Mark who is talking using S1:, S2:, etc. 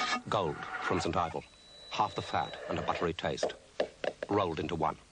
S1: Gold from St. Ivel. Half the fat and a buttery taste. Rolled into one.